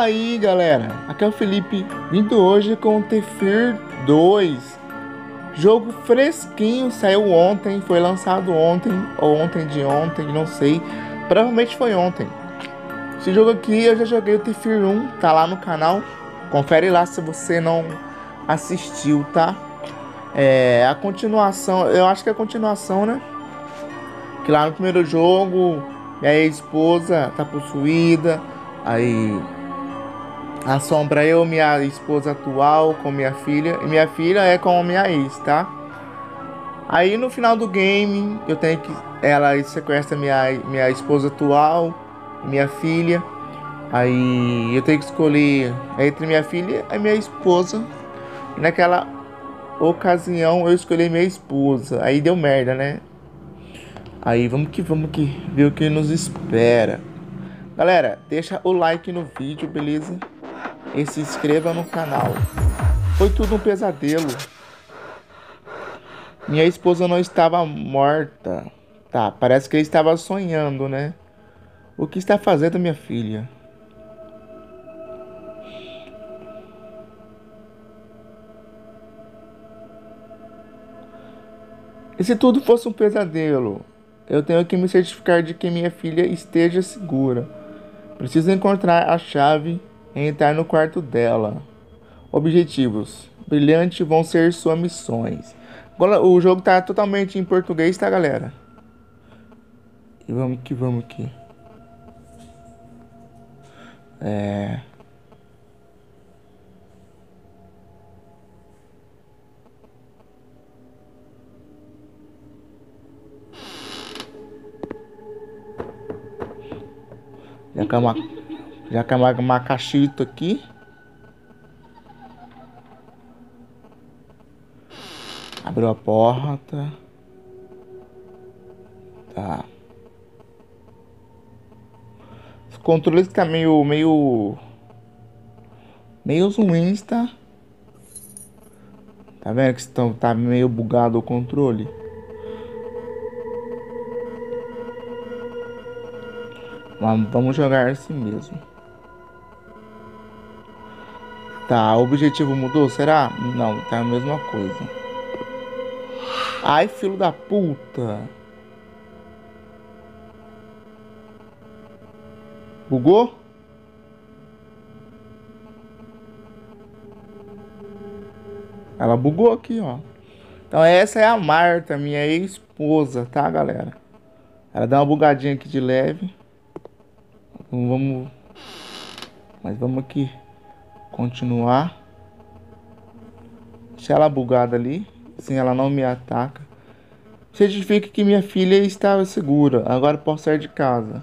aí, galera, aqui é o Felipe, vindo hoje com o Tefir 2. Jogo fresquinho, saiu ontem, foi lançado ontem, ou ontem de ontem, não sei. Provavelmente foi ontem. Esse jogo aqui eu já joguei o Tefir 1, tá lá no canal. Confere lá se você não assistiu, tá? É a continuação, eu acho que é a continuação, né? Que lá no primeiro jogo, minha ex-esposa tá possuída, aí assombra eu, minha esposa atual, com minha filha. E minha filha é com a minha ex, tá? Aí no final do game, eu tenho que. Ela sequestra minha esposa atual, minha filha. Aí eu tenho que escolher entre minha filha e minha esposa. E naquela ocasião eu escolhi minha esposa. Aí deu merda, né? Aí vamos que ver o que nos espera. Galera, deixa o like no vídeo, beleza? E se inscreva no canal. Foi tudo um pesadelo. Minha esposa não estava morta. Tá, parece que ele estava sonhando, né? O que está fazendo, minha filha? E se tudo fosse um pesadelo? Eu tenho que me certificar de que minha filha esteja segura. Preciso encontrar a chave e entrar no quarto dela. Objetivos. Brilhantes vão ser suas missões. Agora, o jogo tá totalmente em português, tá, galera? E vamos aqui. Já que é uma macachito aqui. Abriu a porta. Tá. Os controles tá meio ruins, tá? Tá vendo que tá meio bugado o controle? Mas vamos jogar assim mesmo. Tá, o objetivo mudou, será? Não, tá a mesma coisa. Ai, filho da puta. Bugou? Ela bugou aqui, ó. Então essa é a Marta, minha ex-esposa, tá, galera? Ela dá uma bugadinha aqui de leve. Mas vamos aqui continuar. Deixa ela bugada ali. Assim ela não me ataca. Certifique que minha filha estava segura. Agora posso sair de casa.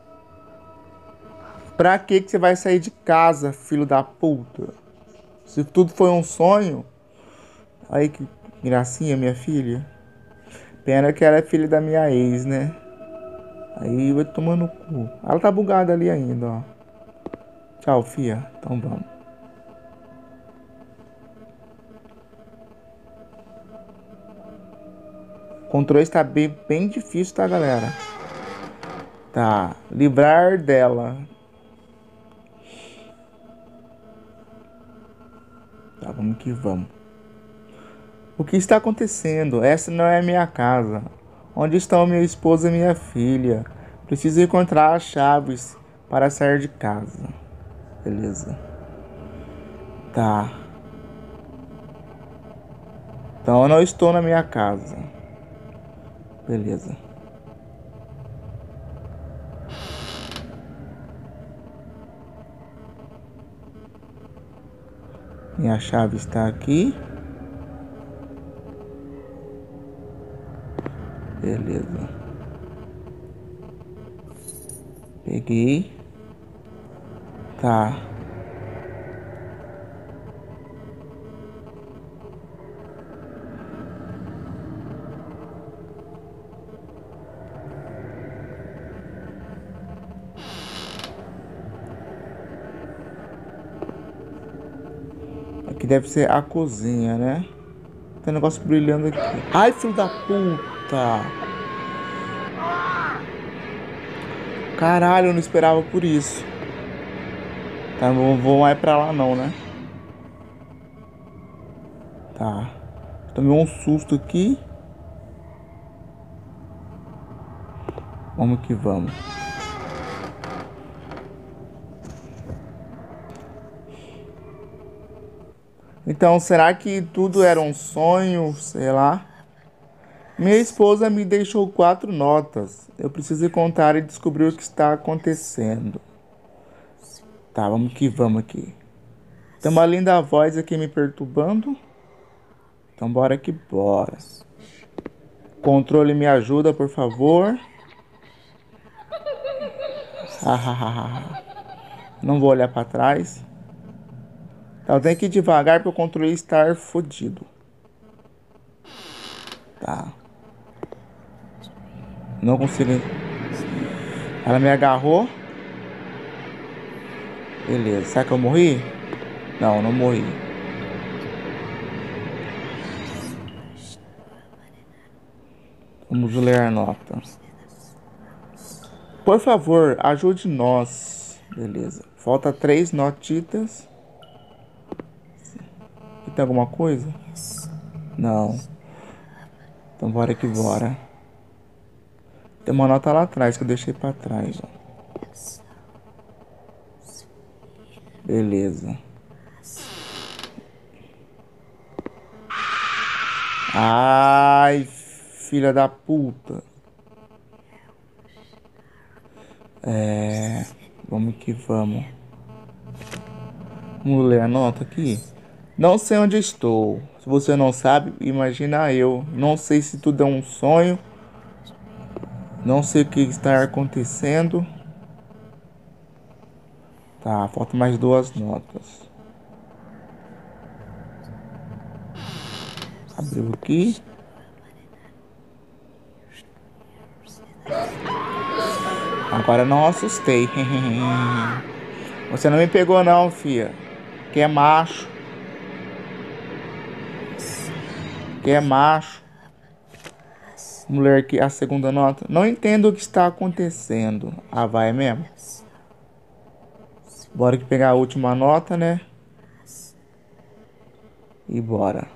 Pra que você vai sair de casa, filho da puta? Se tudo foi um sonho. Aí que gracinha, minha filha. Pena que ela é filha da minha ex, né? Aí vai tomar no cu. Ela tá bugada ali ainda, ó. Tchau, fia. Então vamos. O controle está bem difícil, tá, galera? Tá. Livrar dela. Tá, vamos que vamos. O que está acontecendo? Essa não é a minha casa. Onde estão minha esposa e minha filha? Preciso encontrar as chaves para sair de casa. Beleza. Tá. Então eu não estou na minha casa. Beleza. Minha chave está aqui. Beleza. Peguei. Tá. Aqui deve ser a cozinha, né? Tem um negócio brilhando aqui. Ai, filho da puta! Caralho, eu não esperava por isso. Tá, não vou mais pra lá não, né? Tá. Tomei um susto aqui. Vamos que vamos. Então, será que tudo era um sonho? Sei lá. Minha esposa me deixou 4 notas. Eu preciso contar e descobrir o que está acontecendo. Tá, vamos que vamos aqui. Tem uma linda voz aqui me perturbando. Então bora que bora. Controle me ajuda, por favor. Não vou olhar pra trás. Então tem que ir devagar para o controle estar fodido. Tá. Não consigo. Ela me agarrou. Beleza. Será que eu morri? Não, não morri. Vamos ler a nota. Por favor, ajude nós. Beleza. Falta 3 notitas. E tem alguma coisa? Não. Então bora que bora. Tem uma nota lá atrás que eu deixei pra trás, ó. Beleza. Ai, filha da puta. Vamos que vamos. Vamos ler a nota aqui. Não sei onde estou. Se você não sabe, imagina eu. Não sei se tudo é um sonho. Não sei o que está acontecendo. Tá, faltam mais 2 notas. Abriu aqui. Agora não assustei. Você não me pegou não, fia. Que é macho. Que é macho. Vamos ler aqui a segunda nota. Não entendo o que está acontecendo. Ah, vai mesmo? Bora que pegar a última nota, né? E bora.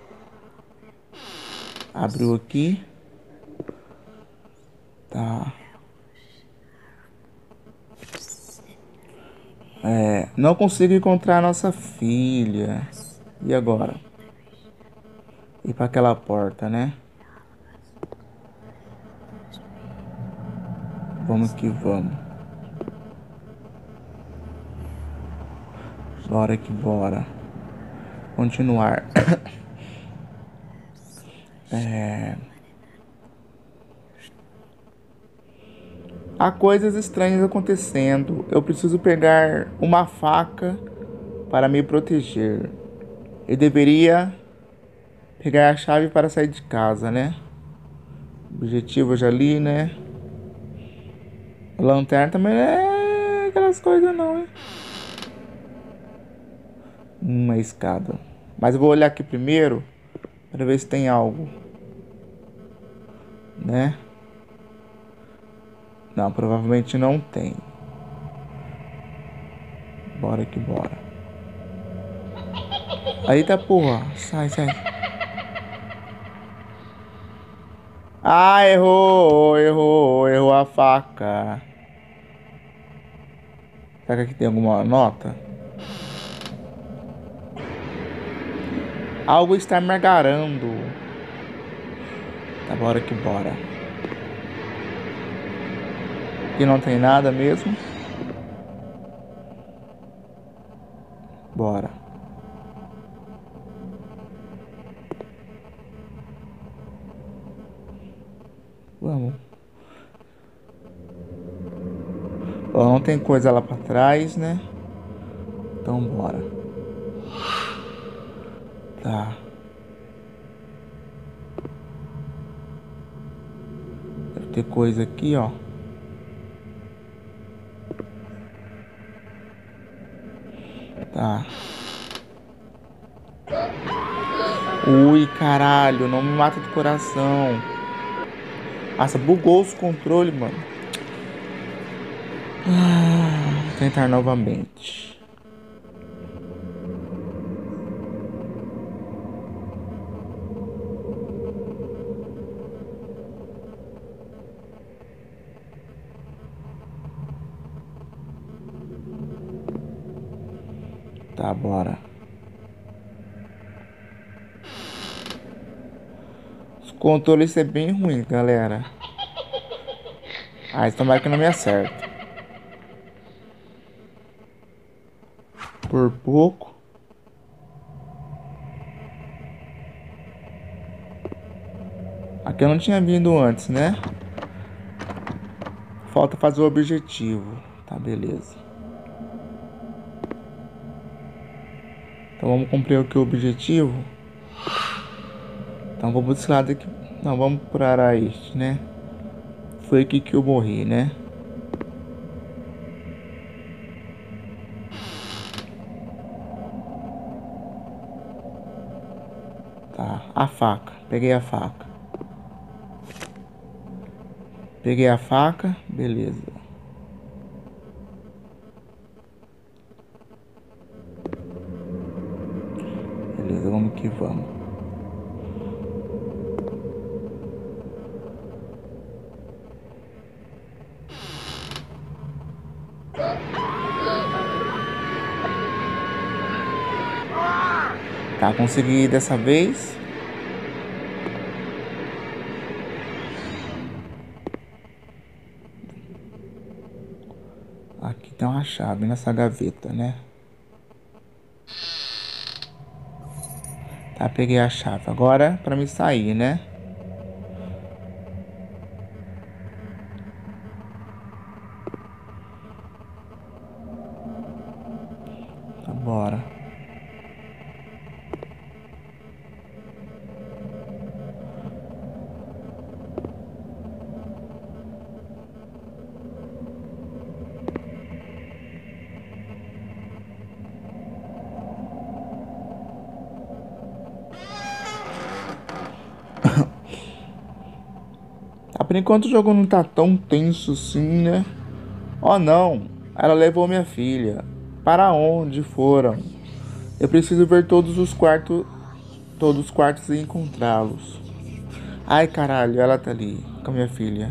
Abriu aqui. Tá. Não consigo encontrar a nossa filha. E agora? Ir para aquela porta, né? Vamos que vamos. Bora que bora. Continuar. Há coisas estranhas acontecendo. Eu preciso pegar uma faca para me proteger. Eu deveria pegar a chave para sair de casa, né? Objetivo eu já li, né? Lanterna também é aquelas coisas não, hein? Uma escada. Mas eu vou olhar aqui primeiro para ver se tem algo, né? Não, provavelmente não tem. Bora que bora. Aí tá porra. Sai, sai. Ah, errou a faca. Será que aqui tem alguma nota? Algo está me agarrando. Tá, bora que bora. Aqui não tem nada mesmo. Bora. Vamos. Ó, não tem coisa lá pra trás, né? Então bora. Tá. Deve ter coisa aqui, ó. Tá. Ui, caralho, não me mata do coração. Nossa, bugou os controles, mano. Vou tentar novamente. Tá, bora. Os controles é bem ruim, galera. Ah, tomara que não me acerta. Por pouco. Aqui eu não tinha vindo antes, né? Falta fazer o objetivo. Tá, beleza. Então vamos cumprir aqui o objetivo. Então vamos desse lado aqui. Não, vamos para este, né? Foi aqui que eu morri, né? Tá, a faca. Peguei a faca. Peguei a faca, beleza. Beleza, vamos que vamos. Tá, consegui dessa vez. Aqui tem uma chave nessa gaveta, né? Tá, peguei a chave. Agora pra me sair, né? Tá, bora. Tá, por enquanto o jogo não tá tão tenso assim, né? Oh não, ela levou minha filha. Para onde foram? Eu preciso ver todos os quartos e encontrá-los. Ai caralho, ela tá ali com a minha filha.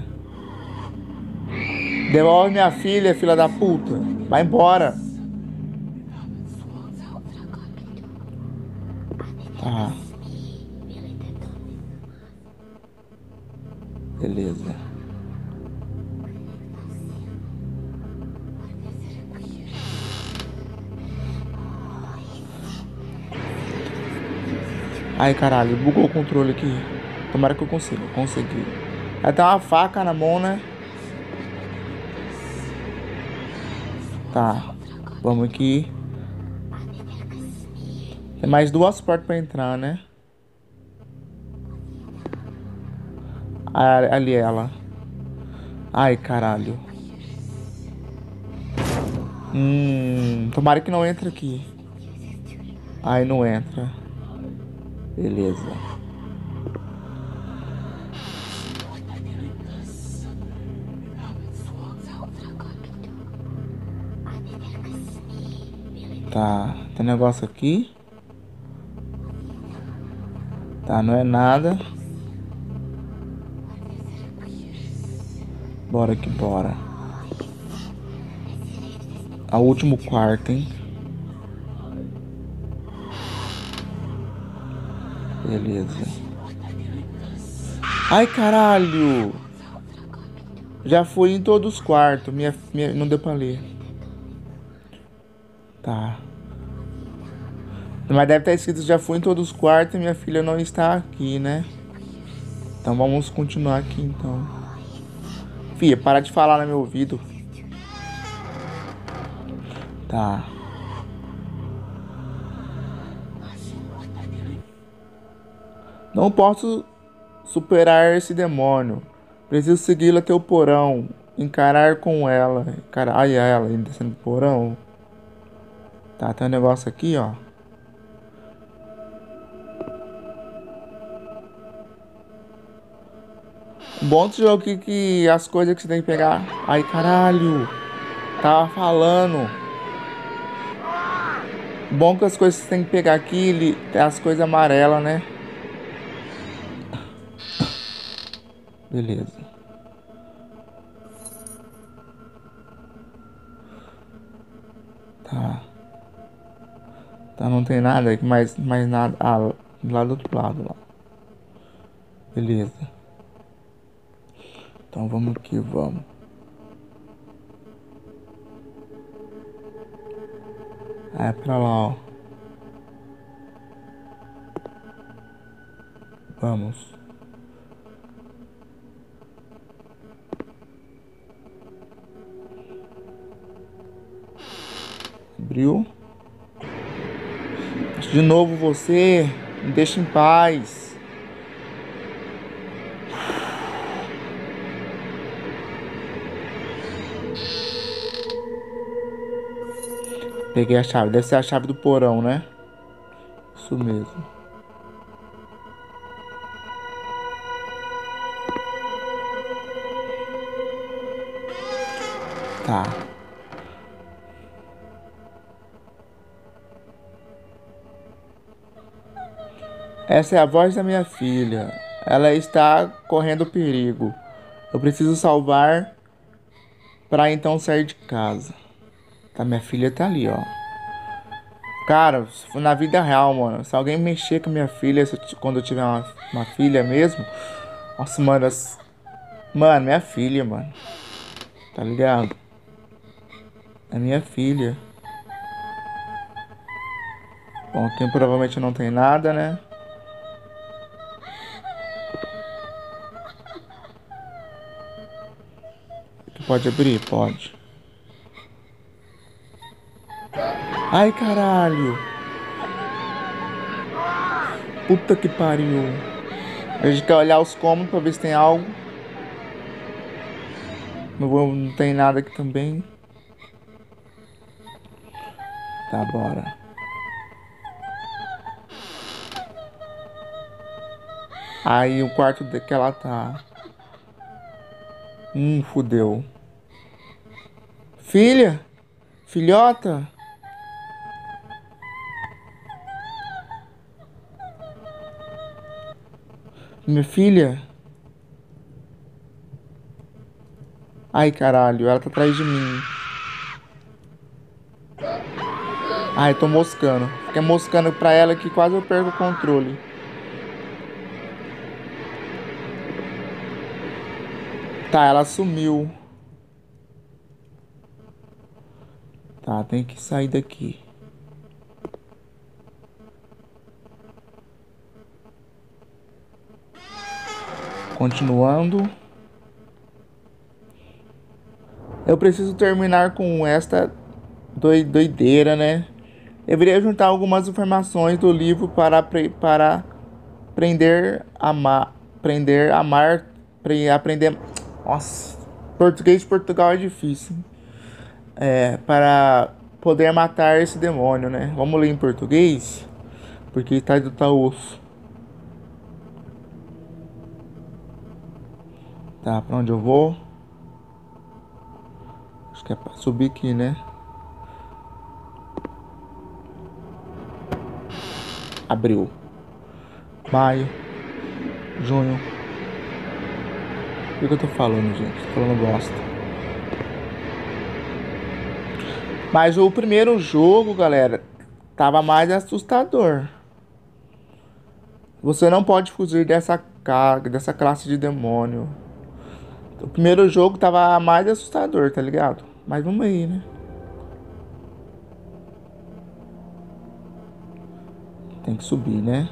Devolve minha filha, filha da puta. Vai embora. Tá, beleza. Ai caralho, bugou o controle aqui. Tomara que eu consiga, consegui. Ela tem uma faca na mão, né? Tá, vamos aqui. Tem mais duas portas pra entrar, né? Ah, ali ela. Ai, caralho. Tomara que não entre aqui. Ai, não entra. Beleza. Tá, tem negócio aqui. Tá, não é nada. Bora que bora. A último quarto, hein? Beleza. Ai, caralho! Já fui em todos os quartos. Não deu pra ler. Tá. Mas deve estar escrito já fui em todos os quartos e minha filha não está aqui, né? Então vamos continuar aqui, então. Fia, para de falar no meu ouvido. Tá. Não posso superar esse demônio. Preciso segui-la até o porão. Encarar com ela. Ai, ela descendo do porão. Tá, tem um negócio aqui, ó. O bom desse jogo aqui que as coisas que você tem que pegar. Ai, caralho. Tava falando. Bom que as coisas que você tem que pegar aqui, tem as coisas amarelas, né? Beleza. Tá. Tá, não tem nada aqui, mais nada. Ah, lá do outro lado, lá. Beleza. Então vamos que vamos. Ah, é pra lá, ó. Vamos. Abriu. De novo você. Me deixa em paz. Peguei a chave. Deve ser a chave do porão, né? Isso mesmo. Tá. Essa é a voz da minha filha. Ela está correndo perigo. Eu preciso salvar para então sair de casa. Tá, minha filha tá ali, ó. Cara, se for na vida real, mano. Se alguém mexer com minha filha, quando eu tiver uma filha mesmo. Nossa, mano. Mano, minha filha, mano. Tá ligado? É minha filha. Bom, aqui provavelmente não tem nada, né? Aqui pode abrir? Pode. Ai, caralho. Puta que pariu. A gente quer olhar os cômodos pra ver se tem algo. Não tem nada aqui também. Tá, bora. Aí o quarto que ela tá. Fudeu. Filha? Filhota? Minha filha? Ai, caralho, ela tá atrás de mim. Ai, tô moscando. Fiquei moscando pra ela que quase eu perco o controle. Tá, ela sumiu. Tá, tem que sair daqui. Continuando. Eu preciso terminar com esta doideira, né? Deveria juntar algumas informações do livro para aprender a amar, aprender. Nossa, português de Portugal é difícil. Para poder matar esse demônio, né? Vamos ler em português, porque tá osso. Tá, pra onde eu vou? Acho que é pra subir aqui, né? Abril, maio, junho. O que eu tô falando, gente? Tô falando bosta. Mas o primeiro jogo, galera, tava mais assustador. Você não pode fugir dessa carga, dessa classe de demônio. O primeiro jogo tava mais assustador, tá ligado? Mas vamos aí, né? Tem que subir, né?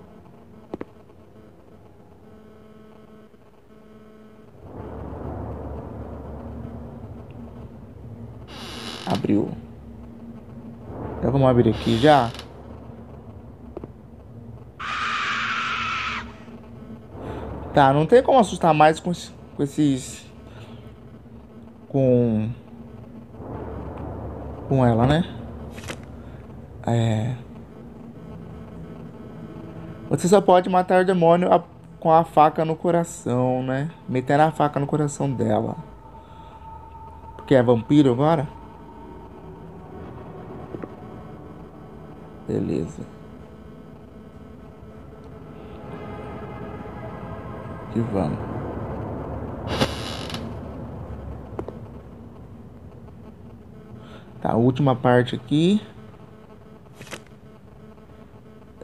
Abriu. Já vamos abrir aqui já. Tá, não tem como assustar mais com esses... Com ela, né? Você só pode matar o demônio com a faca no coração, né? Metendo a faca no coração dela. Porque é vampiro agora? Beleza. E vamos. Tá, a última parte aqui.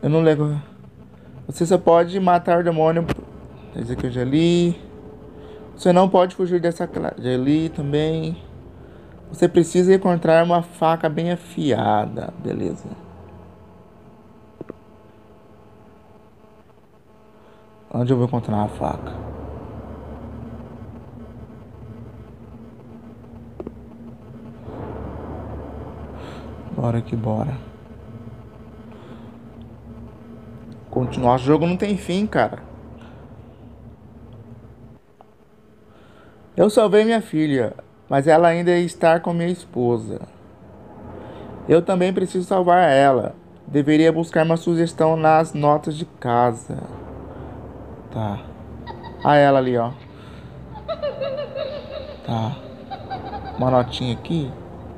Eu não lembro. Você só pode matar o demônio. Esse aqui eu já li. Você não pode fugir dessa classe. Já li também. Você precisa encontrar uma faca bem afiada. Beleza. Onde eu vou encontrar uma faca? Bora que bora. Continuar o jogo não tem fim, cara. Eu salvei minha filha, mas ela ainda está com minha esposa. Eu também preciso salvar ela. Deveria buscar uma sugestão nas notas de casa. Tá. Ah, ela ali, ó. Tá. Uma notinha aqui.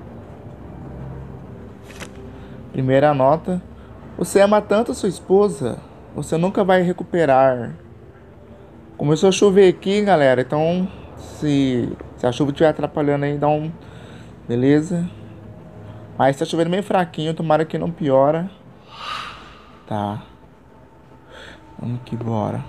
Primeira nota. Você ama tanto sua esposa, você nunca vai recuperar. Começou a chover aqui, galera. Então, se a chuva estiver atrapalhando aí, dá um... Beleza. Mas tá chovendo meio fraquinho, tomara que não piora. Tá. Vamos que bora.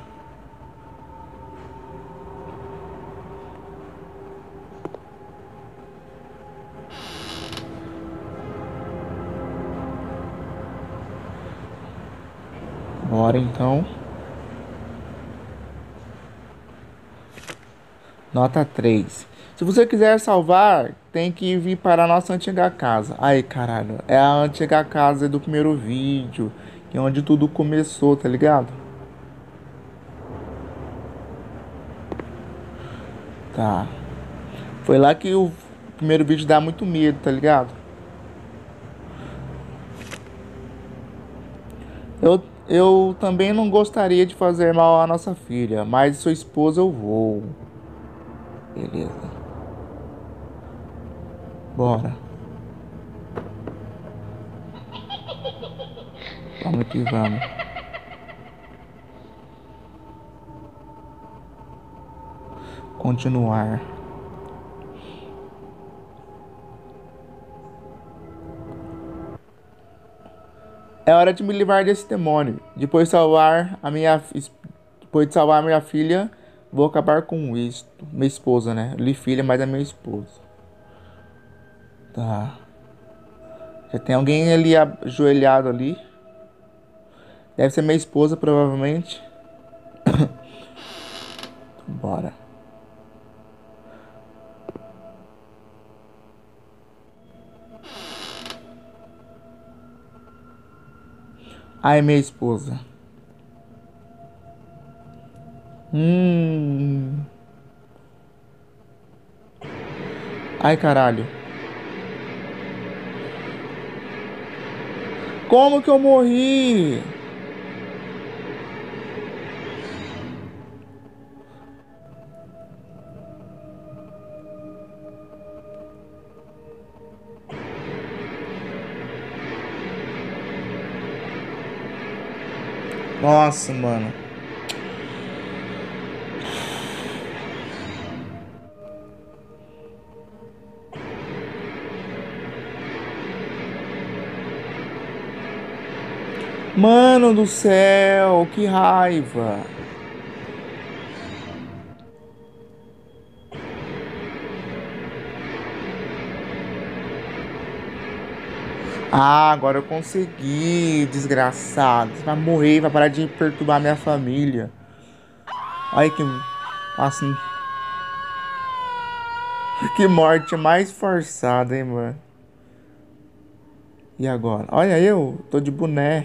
Bora então. Nota 3. Se você quiser salvar, tem que vir para a nossa antiga casa. Aí, caralho. É a antiga casa do primeiro vídeo. Que é onde tudo começou, tá ligado? Tá. Foi lá que o primeiro vídeo dá muito medo, tá ligado? Eu também não gostaria de fazer mal à nossa filha, mas sua esposa eu vou. Beleza. Bora. Vamos que vamos. Continuar. É hora de me livrar desse demônio. Depois de salvar a minha filha, vou acabar com isso. Minha esposa, né? Li filha, mas é minha esposa. Tá. Já tem alguém ali ajoelhado ali. Deve ser minha esposa, provavelmente. Bora. Ai, minha esposa. Ai, caralho. Como que eu morri? Nossa, mano. Mano do céu, que raiva. Ah, agora eu consegui, desgraçado. Você vai morrer, vai parar de perturbar minha família. Olha que... Nossa, que morte mais forçada, hein, mano. E agora? Olha eu, tô de boné.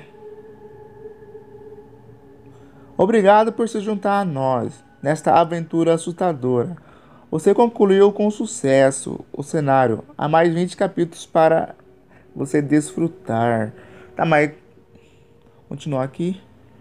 Obrigado por se juntar a nós nesta aventura assustadora. Você concluiu com sucesso o cenário. Há mais 20 capítulos para você desfrutar. Tá, mas... Continuar aqui.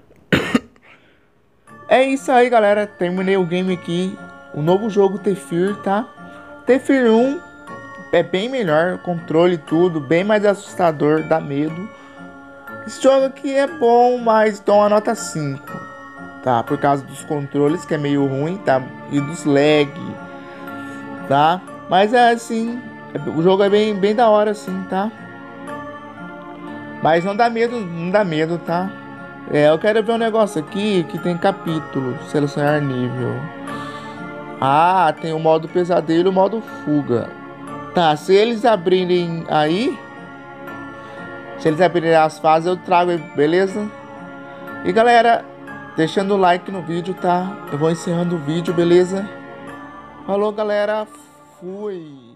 É isso aí, galera. Terminei o game aqui. O novo jogo Tefir, tá? Tefir 1 é bem melhor. Controle tudo. Bem mais assustador. Dá medo. Esse jogo aqui é bom, mas dou uma nota 5. Tá? Por causa dos controles, que é meio ruim, tá? E dos lag. Tá? Mas é assim. O jogo é bem da hora, assim, tá? Mas não dá medo, tá? Eu quero ver um negócio aqui que tem capítulo. Selecionar nível. Ah, tem o modo pesadelo e o modo fuga. Tá, se eles abrirem aí, se eles abrirem as fases, eu trago, beleza? E galera, deixando o like no vídeo, tá? Eu vou encerrando o vídeo, beleza? Falou, galera. Fui.